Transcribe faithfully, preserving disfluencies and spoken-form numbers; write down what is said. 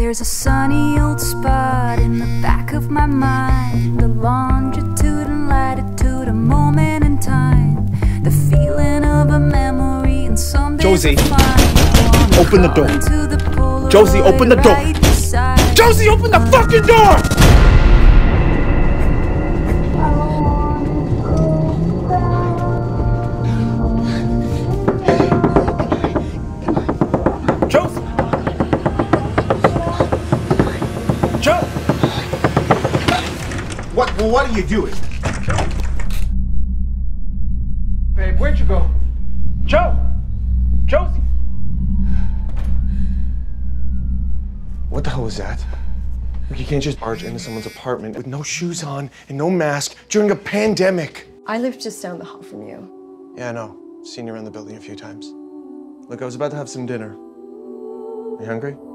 There's a sunny old spot in the back of my mind, the longitude and latitude, a moment in time, the feeling of a memory, and someday Josie, open the door. Josie, open the door. Josie, open the fucking door! Josie! Joe! What, well, what are you doing? Joe? Babe, where'd you go? Joe! Josie! What the hell was that? You can't just barge into someone's apartment with no shoes on and no mask during a pandemic. I live just down the hall from you. Yeah, I know. Seen you around the building a few times. Look, I was about to have some dinner. Are you hungry?